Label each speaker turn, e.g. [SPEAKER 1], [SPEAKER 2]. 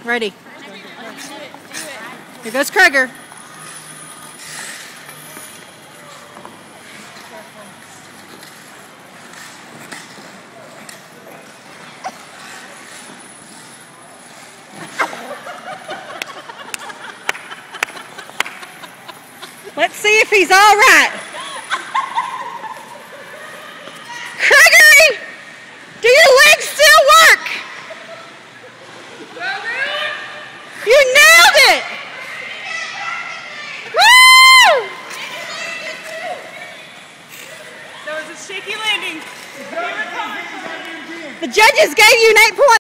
[SPEAKER 1] Ready. Here goes Kraig. Let's see if he's all right. Kraig, do your legs still work? You nailed it! Woo!
[SPEAKER 2] That was a shaky landing.
[SPEAKER 1] The judges gave you an 8 point.